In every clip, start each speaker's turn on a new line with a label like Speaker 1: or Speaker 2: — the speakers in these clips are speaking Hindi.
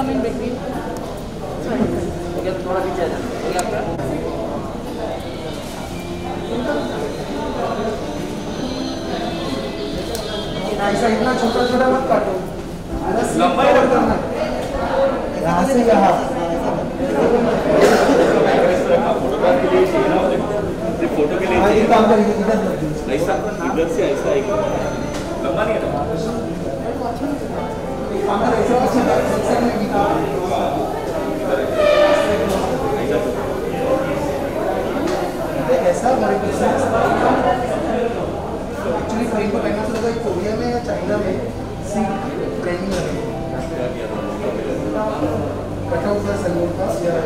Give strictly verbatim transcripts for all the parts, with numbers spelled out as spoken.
Speaker 1: come in between. थोड़ा पीछे आ जाना।
Speaker 2: ऐसा इतना छोटा छोटा मत काटो,
Speaker 1: लंबा ही रखना है।
Speaker 2: यहाँ से यहाँ
Speaker 1: फोटो के लिए
Speaker 2: हाँ, ये काम करेंगे इधर
Speaker 1: ऐसा इधर से ऐसा एक लंबा नहीं है
Speaker 2: ऐसा एक्चुअली कहीं को पहना तो कोरिया में या चाइना में सी ट्रेनिंग कटआउट का सलून का या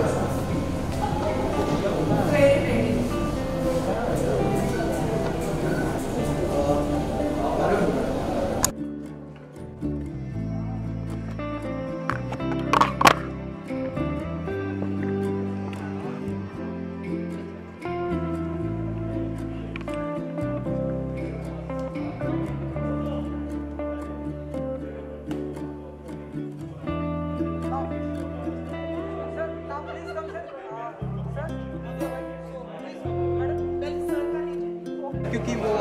Speaker 3: क्योंकि वो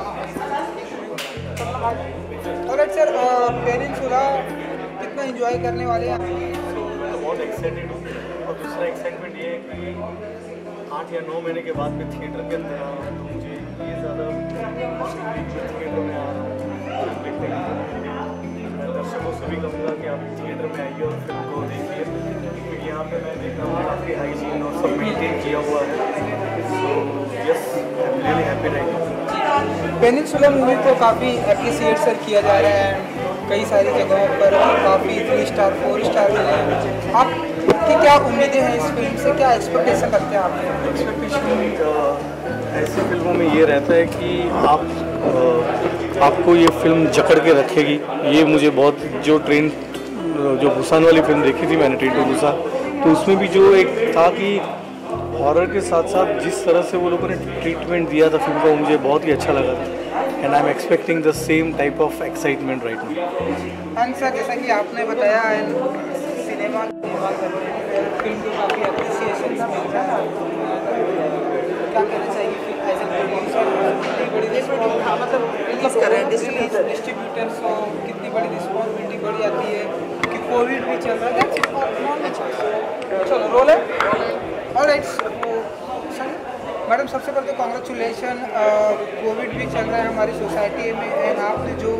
Speaker 3: ऑलराइट सर, पेनिनसुला कितना एंजॉय करने वाले हैं?
Speaker 4: तो बहुत एक्साइटेड हूँ और दूसरा एक्साइटमेंट ये है कि आठ या नौ महीने के बाद मैं थिएटर के अंदर आ रहा हूँ, तो मुझे ये ज़्यादा थिएटर में आ रहा हूँ देखने के लिए। मैं दर्शकों से भी कहूँगा कि आप थिएटर में आइए और फिल्म को देखिए, क्योंकि यहाँ पे मैं देख रहा हूँ काफ़ी हाइजीन और सब मेंटेन किया हुआ है। So yes, I am really happy right now.
Speaker 3: Peninsula movie को काफ़ी अप्रिसिएट सर किया जा रहा है कई सारी जगहों पर, काफ़ी थ्री स्टार फोर स्टार मिले हैं। आपकी क्या उम्मीदें हैं इस फिल्म से, क्या एक्सपेक्टेशन रखते हैं आप?
Speaker 4: एक्सपेक्टेशन ऐसी फिल्मों में ये रहता है कि आप आ, आपको ये फिल्म जकड़ के रखेगी। ये मुझे बहुत, जो ट्रेन जो बुसान वाली फिल्म देखी थी मैंने, ट्रेन टू बुसान, तो उसमें भी जो एक था कि हॉरर के साथ साथ जिस तरह से वो लोगों ने ट्रीटमेंट दिया था फिल्म का, मुझे बहुत ही अच्छा लगा था। And I am expecting the same type of excitement right now.
Speaker 3: And sir, जैसा कि आपने बताया सिनेमा फिल्म को काफ़ी अप्रिसिएशन मिलता है, क्या कहना चाहिए फिर एज ए प्रोड्यूसर? कितनी बड़ी रिस्पॉन्सिबिलिटी, मतलब रिलीज कर रहे हैं डिस्ट्रीब्यूटर्स को, कितनी बड़ी रिस्पॉन्सिबिलिटी बढ़ जाती है कि कोविड भी चल रहा है। चलो रोल है। ऑलराइट सर, मैडम सबसे पहले तो कॉन्ग्रेचुलेशन, कोविड भी चल रहा है हमारी सोसाइटी में, एंड आपने जो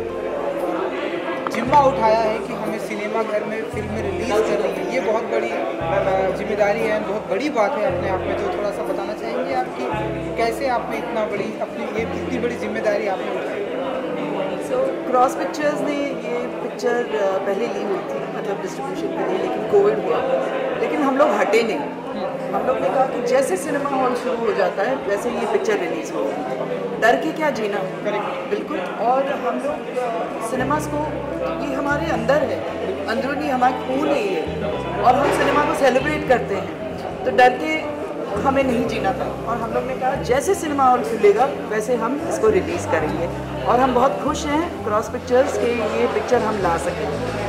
Speaker 3: जिम्मा उठाया है कि हमें सिनेमा घर में फिल्में रिलीज़ करनी है, ये बहुत बड़ी जिम्मेदारी है, बहुत बड़ी बात है अपने आप में। तो थोड़ा सा बताना चाहेंगे आपकी कैसे आपने इतना बड़ी अपनी ये इतनी बड़ी जिम्मेदारी आपने उठाई?
Speaker 5: सो क्रॉस पिक्चर्स ने ये पिक्चर पहले ली हुई थी, मतलब डिस्ट्रीब्यूशन के लिए, लेकिन कोविड हुआ, लेकिन हम लोग हटे नहीं। हम लोग ने कहा कि जैसे सिनेमा हॉल शुरू हो जाता है वैसे ये पिक्चर रिलीज़ होगी, डर के क्या जीना, बिल्कुल। और हम लोग सिनेमास को, ये हमारे अंदर है, अंदरूनी हमारा खून है ये, और हम सिनेमा को सेलिब्रेट करते हैं, तो डर के हमें नहीं जीना था। और हम लोग ने कहा जैसे सिनेमा हॉल खुलेगा वैसे हम इसको रिलीज़ करेंगे, और हम बहुत खुश हैं क्रॉस पिक्चर्स के ये पिक्चर हम ला सकें।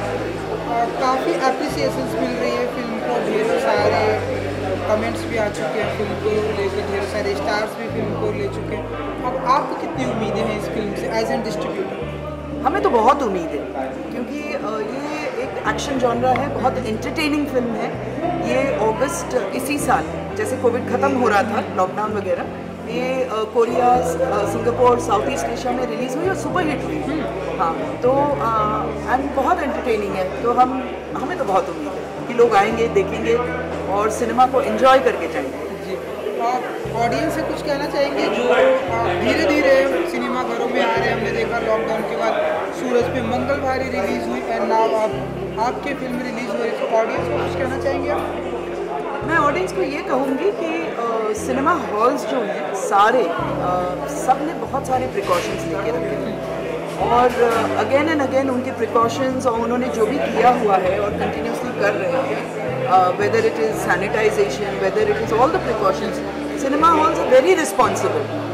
Speaker 3: काफ़ी अप्रिसिएशंस मिल रही है फिल्म को, ढेर सारे कमेंट्स भी आ चुके हैं फिल्म को लेकर, ढेर सारे स्टार्स भी फिल्म को ले चुके हैं। अब आपको कितनी उम्मीदें हैं इस फिल्म से एज एन डिस्ट्रीब्यूटर?
Speaker 5: हमें तो बहुत उम्मीद है, क्योंकि ये एक एक्शन जॉनरा है, बहुत एंटरटेनिंग फिल्म है। ये अगस्त इसी साल, जैसे कोविड ख़त्म हो रहा था, लॉकडाउन वगैरह, ये Korea, Singapore, South East Asia में रिलीज़ हुई और सुपर हिट हुई। हाँ, तो एंड बहुत एंटरटेनिंग है, तो हम हमें तो बहुत उम्मीद है कि लोग आएंगे, देखेंगे और सिनेमा को एंजॉय करके जाएंगे।
Speaker 3: जी, आप ऑडियंस से कुछ कहना चाहेंगे जो धीरे धीरे सिनेमा घरों में आ रहे हैं? हमने देखा लॉकडाउन के बाद सूरज पे मंगलवार रिलीज़ हुई, एंड नाउ आप आपकी फिल्म रिलीज़ हो रही, तो ऑडियंस को कुछ कहना चाहेंगे आप?
Speaker 5: मैं ऑडियंस को ये कहूँगी कि आ, सिनेमा हॉल्स जो हैं सारे, आ, सब ने बहुत सारे प्रिकॉशंस लेके रखे हैं, और अगेन एंड अगेन उनके प्रिकॉशंस और उन्होंने जो भी किया हुआ है और कंटिन्यूसली कर रहे हैं, whether it is sanitisation, whether it is all the precautions, cinema halls are very responsible.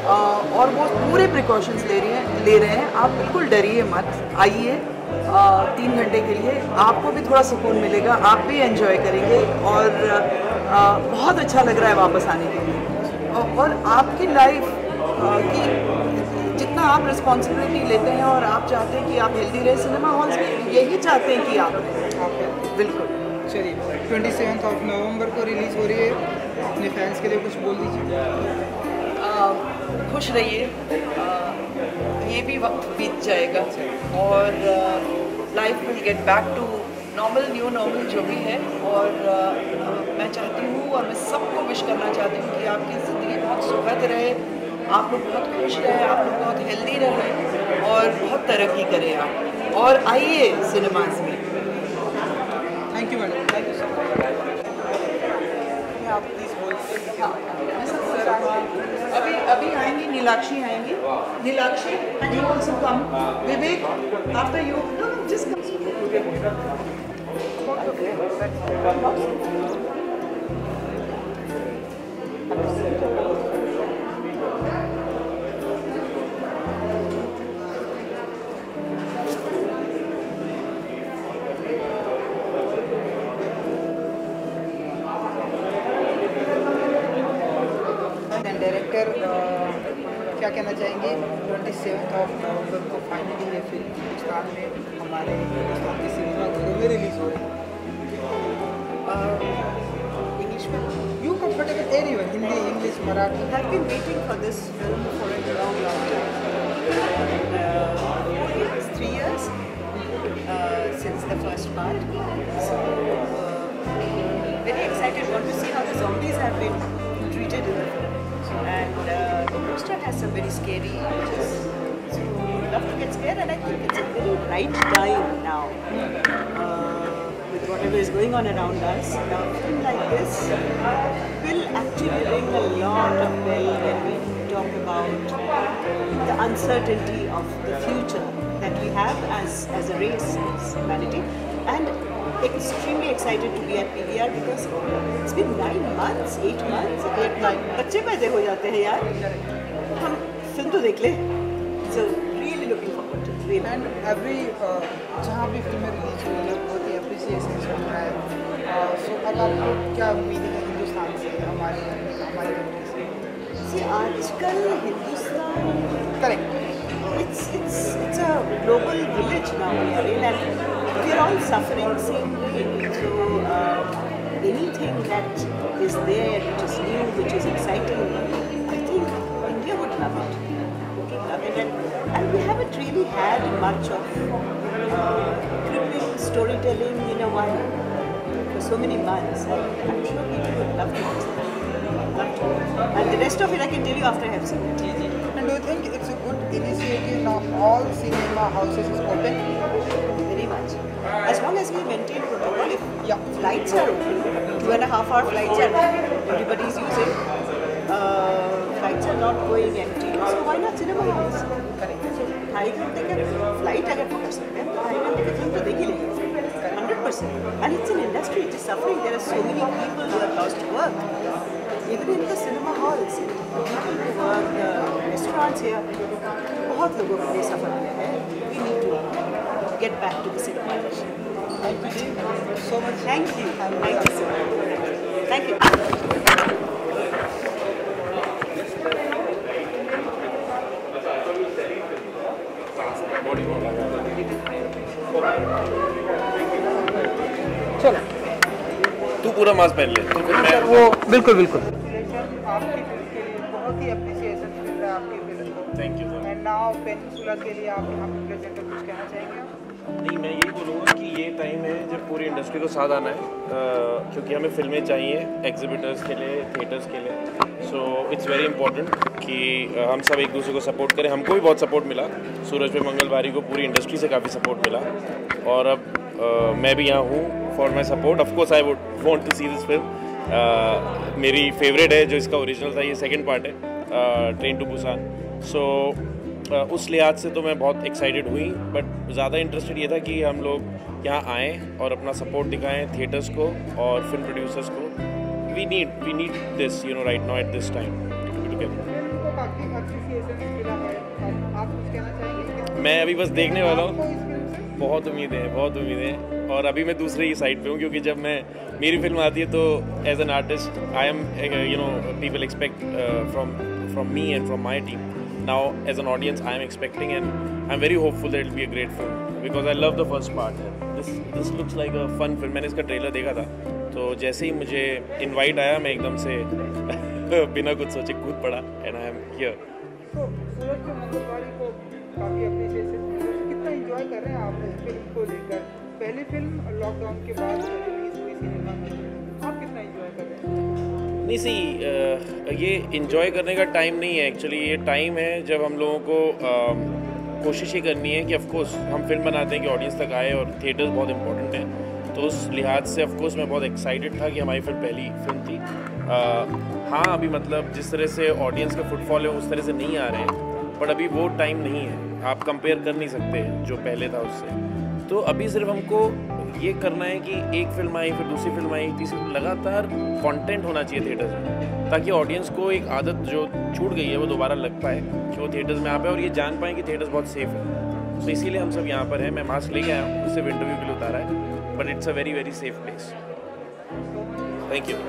Speaker 5: और वो पूरे प्रिकॉशंस ले रही हैं ले रहे हैं आप बिल्कुल डरिए मत, आइए तीन घंटे के लिए, आपको भी थोड़ा सुकून मिलेगा, आप भी एंजॉय करेंगे और आ, बहुत अच्छा लग रहा है वापस आने के लिए। और, और आपकी लाइफ की जितना आप रिस्पॉन्सिबिलिटी लेते हैं और आप चाहते हैं कि आप हेल्दी रहे सिनेमा हॉल्स में, यही चाहते हैं कि आप बिल्कुल।
Speaker 3: चलिए ट्वेंटी सेवन्थ ऑफ नवंबर को रिलीज़ हो रही है, अपने फैंस के लिए कुछ बोल दीजिए।
Speaker 5: खुश रहिए, ये भी वक्त बीत जाएगा और life will get back to normal, new normal जो भी है। और uh, मैं चाहती हूँ और मैं सबको विश करना चाहती हूँ कि आपकी ज़िंदगी बहुत सुखद रहे, आप लोग बहुत खुश रहे, आप लोग बहुत हेल्दी रहें और बहुत तरक्की करें आप, और आइए सिनेमास में।
Speaker 3: Thank you madam, thank you so much. आप प्लीज़ बोलते हैं।
Speaker 5: अभी अभी आएंगी, नीलाक्षी आएंगी, Neelakshi you also come, Vivek after you, no no just come.
Speaker 3: Director क्या कहना चाहेंगे, ट्वेंटी सेवन्थ ऑफ नवंबर को फाइनली ये फिल्म हिंदुस्तान में हमारे हिंदुस्तान के सिनेमा घरों में रिलीज़ हो रही है।
Speaker 5: इंग्लिश में
Speaker 3: you comfortable anyone, Hindi, English, Marathi.
Speaker 5: I have been waiting for this film for a long, long time. Uh, it's three years uh, since the first part. So, uh, very excited. Want to see how the zombies have been treated in the film. And uh, the poster has some very scary images. So, love to get scared, and I think it's a very right time now. Uh, with whatever is going on around us, now a film like this will actually ring a lot of bell when we talk about the uncertainty of the future that we have as, as a race, as humanity. And extremely excited to be at P V R because it's been nine months, eight months, eight nine. बच्चे पैदा हो जाते हैं यार, हम फिल्म तो देख ले. So really looking forward to it. Really.
Speaker 3: And every जहाँ भी फिल्में रिलीज हुई है बहुत ही अप्रिसिएशन चल रहा है। सो अब आपको क्या उम्मीद है हिंदुस्तान से, हमारे हमारे कंट्री से?
Speaker 5: See, आजकल Hindustan
Speaker 3: correct,
Speaker 5: it's it's it's a global village now we are in, and we're all suffering same way. So uh, anything that is there, which is new, which is exciting, I think India would love it. Okay, love it, and, and we haven't really had much of uh, gripping storytelling in a while for so many months, and I'm sure people would love to watch that. Love to. And the rest of it I can tell you after I have seen it.
Speaker 3: and do you think it's a good initiative now all cinema houses is open?
Speaker 5: Very much. As long as we maintain protocol, if
Speaker 3: Yeah.
Speaker 5: flights are open, two and a half hour flights are everybody is using, uh, flights are not going empty, so why not cinema halls? Correct. So ढाई घंटे का flight अगर पकड़ सकते हैं तो ढाई घंटे की फिल्म तो देख ही लेंगे, hundred percent. And it's an industry, it is suffering. There are so many people who have lost work. Even in the cinema halls, people who work, the restaurants here, बहुत लोगों के लिए सफर में है. We need to get back to the cinema industry.
Speaker 3: Thank you so much.
Speaker 5: Thank you. Thank you so much. Thank you.
Speaker 3: चलो
Speaker 1: तू पूरा मास्क पहन ले, तो फिर मैं
Speaker 3: वो बिल्कुल बिल्कुल आपकी फिल्म के लिए बहुत ही अप्रिसिएशन मिल रहा है आपकी फिल्म को।
Speaker 1: Thank you sir.
Speaker 3: And now Peninsula के लिए आप यहाँ पे प्रेजेंटर कुछ कहना चाहेंगे आप?
Speaker 1: नहीं, मैं यही बोलूँगा कि ये टाइम है जब पूरी इंडस्ट्री को साथ आना है, uh, क्योंकि हमें फिल्में चाहिए एग्जिबिटर्स के लिए, थिएटर्स के लिए। सो इट्स वेरी इंपॉर्टेंट कि uh, हम सब एक दूसरे को सपोर्ट करें। हमको भी बहुत सपोर्ट मिला, सूरज पे मंगलवारी को पूरी इंडस्ट्री से काफ़ी सपोर्ट मिला, और अब uh, मैं भी यहाँ हूँ for my support. Of course I would want to see this film. मेरी फेवरेट है जो इसका ओरिजिनल था, ये सेकेंड पार्ट है train to Busan. So Uh, उस लिहाज से तो मैं बहुत एक्साइटेड हुई, बट ज़्यादा इंटरेस्टेड ये था कि हम लोग यहाँ आएँ और अपना सपोर्ट दिखाएं थिएटर्स को और फिल्म प्रोड्यूसर्स को। We need we need this you know right now at this time together.
Speaker 3: काफ़ी एप्रिसिएशन मिला है, आप कुछ कहना चाहेंगे?
Speaker 1: मैं अभी बस देखने वाला हूँ,
Speaker 3: आपको इस फिल्म से
Speaker 1: बहुत उम्मीदें हैं, बहुत उम्मीदें हैं। और अभी मैं दूसरी साइड पे हूँ, क्योंकि जब मैं मेरी फिल्म आती है तो as an artist I am you know people expect from from me and from my team. Now as an audience I am expecting and I am very hopeful that it will be a great film because I love the first part. This this looks like a fun film. मैंने इसका ट्रेलर देखा था, तो जैसे ही मुझे इन्वाइट आया मैं एकदम से बिना कुछ सोचे कूद पड़ा एंड आई एम हियर.
Speaker 3: तो सूरज के मंगलवारी को काफ़ी एप्रिसिएशन मिला, कितना एंजॉय कर रहे हैं आप इस फिल्म को लेकर? पहली फिल्म लॉकडाउन के बाद रिलीज हुई सिनेमा में, आप कितना एंजॉय कर रहे हैं?
Speaker 1: नहीं सी ये इन्जॉय करने का टाइम नहीं है एक्चुअली. ये टाइम है जब हम लोगों को uh, कोशिश ये करनी है कि ऑफकोर्स हम फिल्म बनाते हैं कि ऑडियंस तक आए, और थिएटर्स बहुत इंपॉर्टेंट हैं. तो उस लिहाज से ऑफकोर्स मैं बहुत एक्साइटेड था कि हमारी फिल्म पहली फिल्म थी. uh, हाँ अभी मतलब जिस तरह से ऑडियंस का फुटफॉल है उस तरह से नहीं आ रहे हैं, बट अभी वो टाइम नहीं है. आप कंपेयर कर नहीं सकते जो पहले था उससे. तो अभी सिर्फ हमको ये करना है कि एक फिल्म आई, फिर दूसरी फिल्म आई, तीसरी फिल्म, लगातार कंटेंट होना चाहिए थिएटर्स में, ताकि ऑडियंस को एक आदत जो छूट गई है वो दोबारा लग पाए कि वो थिएटर्स में आ पाए और ये जान पाएँ कि थिएटर्स बहुत सेफ है. तो इसीलिए हम सब यहाँ पर हैं. मैं मास्क लेके आया हूँ, सिर्फ इंटरव्यू के लिए उतारा है, but it's a very very safe place. Thank you.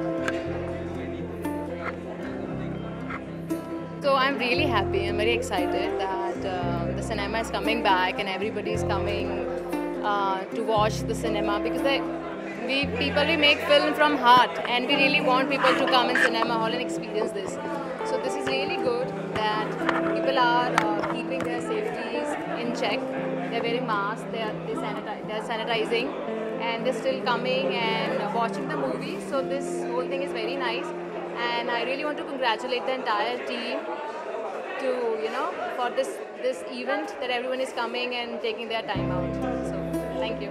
Speaker 6: So I'm really happy. I'm very excited that uh, the cinema is coming back and everybody is coming uh, to watch the cinema, because they, we people we make film from heart and we really want people to come in cinema hall and experience this. So this is really good that people are uh, keeping their safeties in check. They're wearing masks. They are they sanitize. They are sanitizing, and they're still coming and watching the movie. So this whole thing is very nice. And I really want to congratulate the entire team to, you know, for this this event that everyone is coming and taking their time out. So, thank you.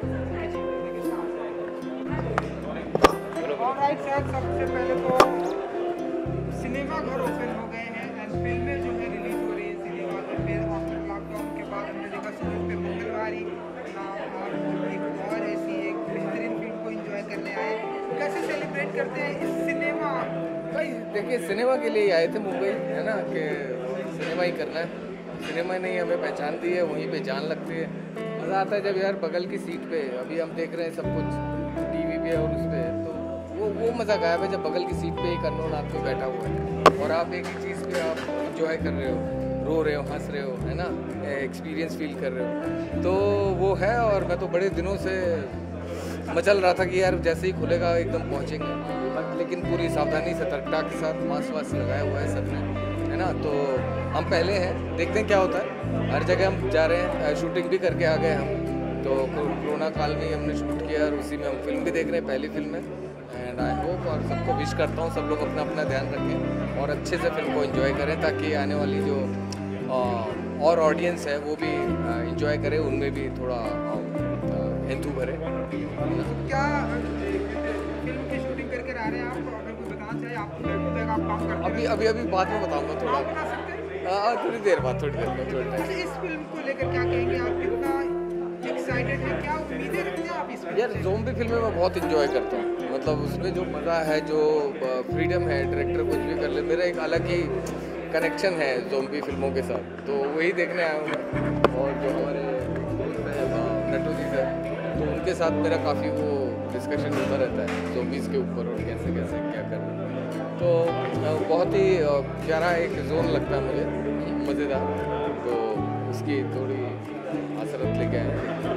Speaker 3: Alright sir, सबसे पहले तो सिनेमा घर ओपन हो गए हैं एंड फिल्में जो है रिलीज हो रही है सिनेमा में. फिर आफ्टर लॉकडाउन के बाद हमने देखा सूरज पे मंगलवारी नाम और एक और ऐसी एक बेहतरीन फिल्म को एंजॉय करने आए. कैसे सेलिब्रेट करते हैं इस सिनेमा?
Speaker 4: भाई देखिए, सिनेमा के लिए आए थे मुंबई, है ना, कि सिनेमा ही करना है. सिनेमा ने हमें पहचान दी है, वहीं पे जान लगती है. मज़ा आता है जब यार बगल की सीट पे, अभी हम देख रहे हैं सब कुछ टीवी पे और उस पर, तो वो वो मज़ा गायब है जब बगल की सीट पे एक अननोन आदमी बैठा हुआ है और आप एक ही चीज़ पे आप इंजॉय कर रहे हो, रो रहे हो, हंस रहे हो, है ना, एक्सपीरियंस फील कर रहे हो. तो वो है. और मैं तो बड़े दिनों से मचल रहा था कि यार जैसे ही खुलेगा एकदम पहुँचेंगे, लेकिन पूरी सावधानी सतर्कता के साथ मास्क वास्क लगाया हुआ है सबने, है ना. तो हम पहले हैं, देखते हैं क्या होता है. हर जगह हम जा रहे हैं, शूटिंग भी करके आ गए हम. तो कोरोना काल में ही हमने शूट किया और उसी में हम फिल्म भी देख रहे हैं, पहली फिल्म है. एंड आई होप, और सबको विश करता हूँ सब लोग अपना अपना ध्यान रखें और अच्छे से फिल्म को एंजॉय करें, ताकि आने वाली जो आ, और ऑडियंस है वो भी एंजॉय करे, उनमें भी थोड़ा हेतु भरे.
Speaker 3: क्या फिल्म की शूटिंग करके आ रहे हैं आप? अगर कोई बताना चाहे आप, तो आप काम करते
Speaker 4: अभी अभी अभी बाद में बताऊँगा, थोड़ा
Speaker 3: आप बता सकते हैं?
Speaker 4: हाँ, थोड़ी देर बाद, थोड़ी देर बाद, थोड़ी टाइम.
Speaker 3: अच्छा, इस फिल्म को लेकर क्या कहेंगे आप? कितना एक्साइटेड हैं, क्या उम्मीदें रखते हैं आप इस फिल्म
Speaker 4: यार
Speaker 3: से?
Speaker 4: ज़ोंबी फिल्में मैं बहुत इंजॉय करता हूँ. मतलब उसमें जो मज़ा है, जो फ्रीडम है, डायरेक्टर कुछ भी कर ले, मेरा एक अलग ही कनेक्शन है ज़ोंबी फिल्मों के साथ. तो वही देखने आया हूँ. और जो हमारे नटू जी है, तो उनके साथ मेरा काफ़ी वो डिस्कशन होता रहता है ज़ोंबीज़ के ऊपर और कैसे कैसे क्या करना. तो बहुत ही प्यारा एक जोन लगता है मुझे, मज़ेदार. तो उसकी थोड़ी हसरत लेके आए हैं.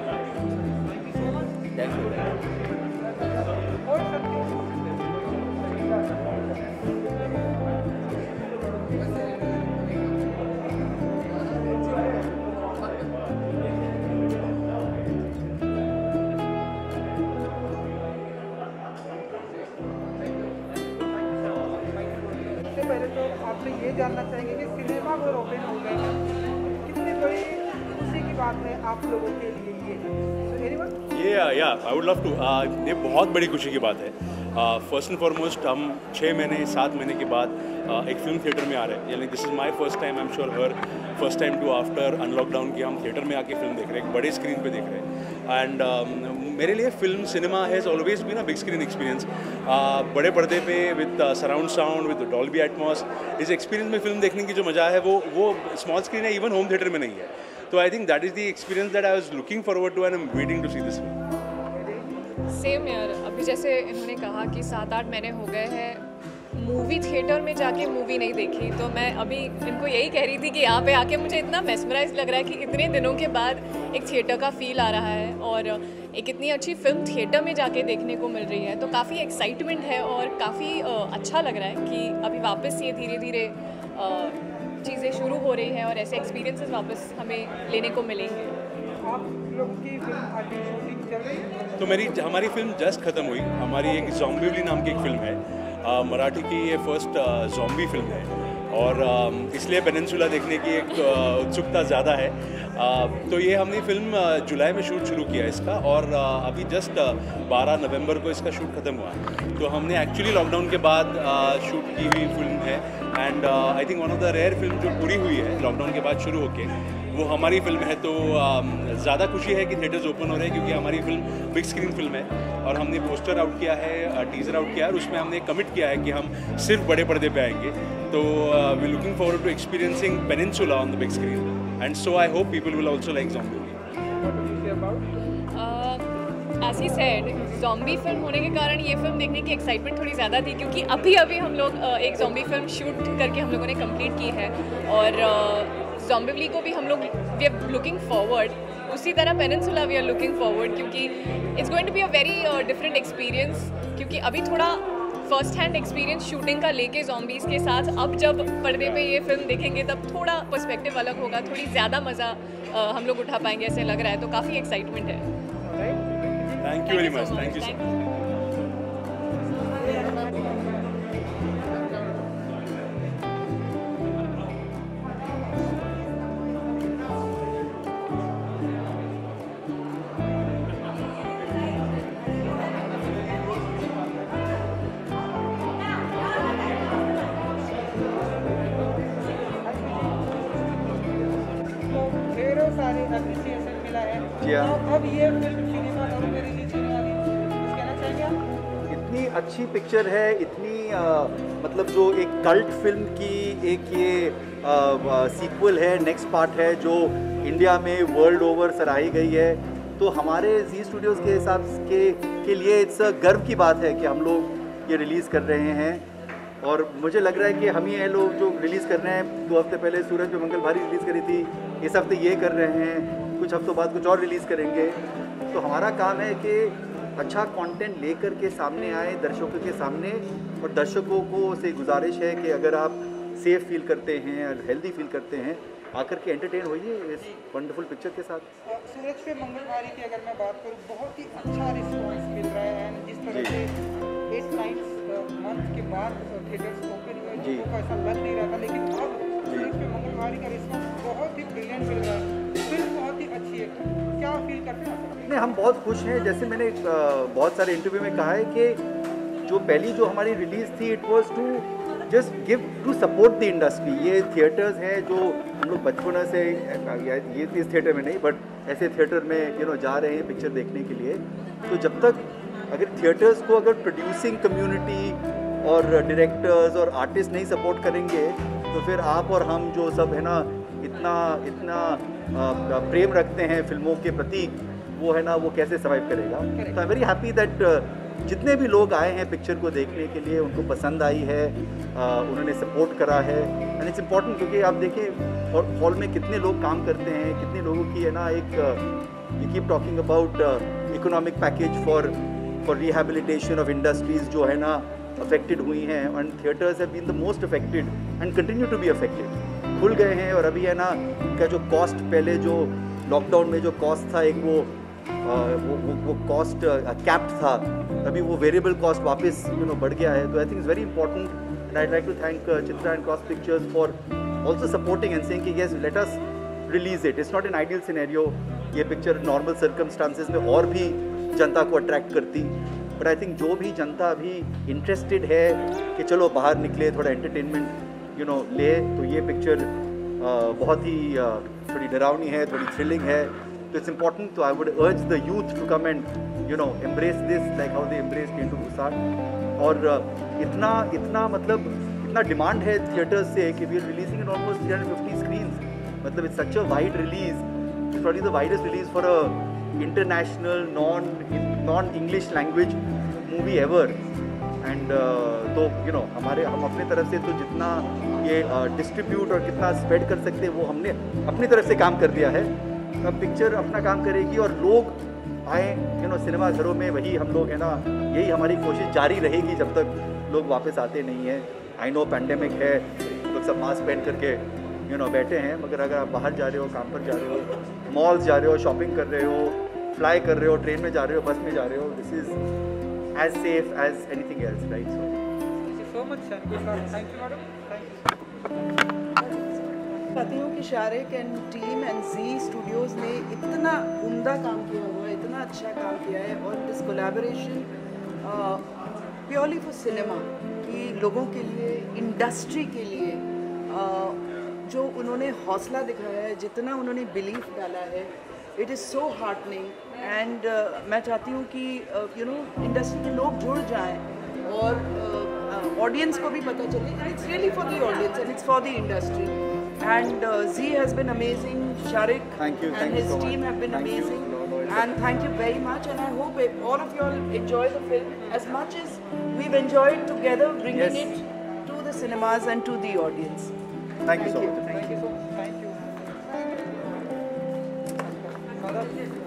Speaker 3: सबसे पहले तो आपसे ये जानना चाहेंगे कि सिनेमा घर ओपन हो गए हैं, कितनी बड़ी खुशी की बात है आप लोगों के लिए ये? So, anyone?
Speaker 7: ये या आई वुड लव टू. ये बहुत बड़ी खुशी की बात है. फर्स्ट एंड फॉरमोस्ट हम छः महीने सात महीने के बाद uh, एक फिल्म थिएटर में आ रहे हैं, यानी this is my first time, I am sure हर first time to after unlockdown की हम थिएटर में आके फिल्म देख रहे हैं, एक बड़े स्क्रीन पे देख रहे हैं। एंड uh, मेरे लिए film cinema has always been a big screen experience. बड़े पर्दे पे with surround sound with Dolby Atmos, इस एक्सपीरियंस में फिल्म देखने की जो मज़ा है वो वो स्मॉल स्क्रीन है, इवन होम थिएटर में नहीं है। तो I think that is the experience that I was looking forward to and I am waiting to see this film.
Speaker 8: Same यार, अभी जैसे इन्होंने कहा कि सात आठ महीने हो गए हैं मूवी थिएटर में जाके मूवी नहीं देखी, तो मैं अभी इनको यही कह रही थी कि यहाँ पे आके मुझे इतना मेस्मराइज लग रहा है कि इतने दिनों के बाद एक थिएटर का फील आ रहा है और एक इतनी अच्छी फिल्म थिएटर में जाके देखने को मिल रही है, तो काफ़ी एक्साइटमेंट है और काफ़ी अच्छा लग रहा है कि अभी वापस ये धीरे धीरे चीज़ें शुरू हो रही हैं और ऐसे एक्सपीरियंसेस वापस हमें लेने को मिलेंगे।
Speaker 3: आप लोगों की फिल्म अभी शूटिंग चल रही है?
Speaker 7: तो मेरी हमारी फिल्म जस्ट ख़त्म हुई। हमारी एक ज़ॉम्बीवली नाम की एक फ़िल्म है, आ, मराठी की ये फर्स्ट ज़ॉम्बी फिल्म है और आ, इसलिए पेनिनसुला देखने की एक उत्सुकता ज़्यादा है। आ, तो ये हमने फिल्म जुलाई में शूट शुरू किया इसका और आ, अभी जस्ट बारह नवंबर को इसका शूट ख़त्म हुआ। तो हमने एक्चुअली लॉकडाउन के बाद आ, शूट की हुई फिल्म है and I think one of the rare film जो पूरी हुई है लॉकडाउन के बाद शुरू होके, वो हमारी फिल्म है। तो ज़्यादा खुशी है कि थिएटर्स ओपन हो रहे हैं क्योंकि हमारी फिल्म बिग स्क्रीन फिल्म है और हमने पोस्टर आउट किया है, टीज़र आउट किया है और उसमें हमने कमिट किया है कि हम सिर्फ बड़े पर्दे पे आएंगे। तो we looking forward to experiencing Peninsula on the big screen and so I hope people will also like zombie.
Speaker 8: As he said, zombie film होने के कारण ये फिल्म देखने की एक्साइटमेंट थोड़ी ज़्यादा थी क्योंकि अभी अभी हम लोग uh, एक ज़ॉम्बी फिल्म शूट करके हम लोगों ने कंप्लीट की है और ज़ॉम्बीवली uh, को भी हम लोग वी आर लुकिंग फॉरवर्ड, उसी तरह Peninsula we are looking forward क्योंकि it's going to be a very different experience क्योंकि अभी थोड़ा फर्स्ट हैंड एक्सपीरियंस शूटिंग का लेके ज़ॉम्बीज़ के साथ, अब जब पर्दे पे ये फिल्म देखेंगे तब थोड़ा पर्सपेक्टिव अलग होगा, थोड़ी ज़्यादा मज़ा uh, हम लोग उठा पाएंगे ऐसे लग रहा है, तो काफ़ी एक्साइटमेंट है।
Speaker 7: Thank you very much, thank you so much.
Speaker 3: ढेरों सारे एप्रिसिएशन मिला है।
Speaker 9: जी हाँ।
Speaker 3: तो अब ये फिल्म सिनेमा घरों में रिलीज होने वाली है, कुछ कहना चाहेंगे आप?
Speaker 9: इतनी अच्छी पिक्चर है, इतनी आ, मतलब जो एक कल्ट फिल्म की एक ये सीक्वल है, नेक्स्ट पार्ट है जो इंडिया में वर्ल्ड ओवर सराही गई है, तो हमारे जी स्टूडियोज़ के हिसाब के के लिए इट्स गर्व की बात है कि हम लोग ये रिलीज़ कर रहे हैं। और मुझे लग रहा है कि हम ही हैं लोग जो रिलीज़ कर रहे हैं। दो हफ्ते पहले सूरज पे मंगल भारी रिलीज़ करी थी, इस हफ्ते ये कर रहे हैं, कुछ हफ्तों बाद कुछ और रिलीज़ करेंगे। तो हमारा काम है कि अच्छा कंटेंट लेकर के सामने आए दर्शकों के सामने, और दर्शकों को से गुजारिश है कि अगर आप सेफ़ फील करते हैं और हेल्दी फील करते हैं, आकर के एंटरटेन होइए इस वंडरफुल पिक्चर के साथ।
Speaker 3: सूरज पे मंगल भारी की अगर मैं बात करूँ, बहुत ही अच्छा रिस्पॉन्स मिल रहा है एंड जिस तरह से एट नाइन्स मंथ के बाद थिएटर्स ओपन हुए, लोगों को ऐसा लग नहीं रहा था, लेकिन अब सूरज पे मंगल भारी का रिस्पॉन्स बहुत ही ब्रिलियंट मिल रहा है। फिल्म बहुत ही अच्छी है, क्या फील करते हैं आप?
Speaker 9: नहीं, हम बहुत खुश हैं। जैसे मैंने बहुत सारे इंटरव्यू में कहा है कि जो पहली जो हमारी रिलीज़ थी, it was to just give to support the industry. ये थिएटर्स हैं जो हम लोग बचपन से, ये इस थिएटर में नहीं बट ऐसे थिएटर में यू नो जा रहे हैं पिक्चर देखने के लिए। तो जब तक अगर थिएटर्स को अगर प्रोड्यूसिंग कम्युनिटी और डायरेक्टर्स और आर्टिस्ट नहीं सपोर्ट करेंगे, तो फिर आप और हम जो सब है ना इतना इतना प्रेम रखते हैं फिल्मों के प्रति, वो है ना वो कैसे सर्वाइव करेगा। तो I am very happy that जितने भी लोग आए हैं पिक्चर को देखने के लिए, उनको पसंद आई है, आ, उन्होंने सपोर्ट करा है। एंड इट्स इम्पॉर्टेंट क्योंकि आप देखिए हॉल में कितने लोग काम करते हैं, कितने लोगों की है ना एक we keep talking about economic package for for rehabilitation of industries जो है ना अफेक्टेड हुई हैं, and theatres have been the most affected and continue to be affected. खुल गए हैं और अभी है ना का जो कॉस्ट पहले जो लॉकडाउन में जो कॉस्ट था एक वो आ, वो वो, वो कॉस्ट कैप्ड था, अभी वो वेरिएबल कॉस्ट वापस यू नो बढ़ गया है। तो I think it's very important and I like to thank Chitra and Cross Pictures for also supporting and saying कि yes let us release it. It's not an ideal scenario, ये पिक्चर नॉर्मल सर्कमस्टांसेस में और भी जनता को अट्रैक्ट करती, बट आई थिंक जो भी जनता अभी इंटरेस्टेड है कि चलो बाहर निकले, थोड़ा एंटरटेनमेंट यू नो ले, तो ये पिक्चर बहुत ही uh, थोड़ी डरावनी है, थोड़ी थ्रिलिंग है. तो इट्स इम्पॉर्टेंट. तो I would urge the youth to come and you know embrace this like how they embrace into Busan. और uh, इतना इतना मतलब इतना डिमांड है थिएटर्स से कि we are releasing in almost three hundred fifty screens. मतलब it's such a wide release. It's probably the widest release for a international non non English language movie ever. And तो यू नो हमारे हम अपनी तरफ से तो जितना ये डिस्ट्रीब्यूट uh, और कितना स्प्रेड कर सकते हैं वो हमने अपनी तरफ से काम कर दिया है. अब पिक्चर अपना काम करेगी और लोग आए यू नो सिनेमा घरों में. वही हम लोग है ना, यही हमारी कोशिश जारी रहेगी जब तक लोग वापस आते नहीं हैं. आई नो पैंडेमिक है, लोग सब मास्क पहन करके यू नो बैठे हैं, मगर अगर आप बाहर जा रहे हो, काम पर जा रहे हो, मॉल्स जा रहे हो, शॉपिंग कर रहे हो, फ्लाई कर रहे हो, ट्रेन में जा रहे हो, बस में जा रहे हो, this is as safe as anything else, right? So
Speaker 3: thank you so much, sir. Thank you, madam. Thank you.
Speaker 5: चाहती हूँ कि Shariq and team and Zee studios ने इतना उम्दा काम किया हुआ है, इतना अच्छा काम किया है. और this collaboration purely for cinema कि लोगों के लिए, इंडस्ट्री के लिए uh, जो उन्होंने हौसला दिखाया है, जितना उन्होंने बिलीफ डाला है, it is so heartening. And मैं चाहती हूँ कि यू नो इंडस्ट्री के लोग जुड़ जाएं और ऑडियंस uh, uh, को भी पता चले. And it's really for the audience and it's for the industry. And Zee has been amazing. Shariq and his team have been amazing. And thank you very much. And I hope all of you all enjoy the film as much as we've enjoyed together bringing
Speaker 9: Yes.
Speaker 5: it to the cinemas and to the audience.
Speaker 9: thank you so much.
Speaker 3: Thank you so much. Thank you. Madam.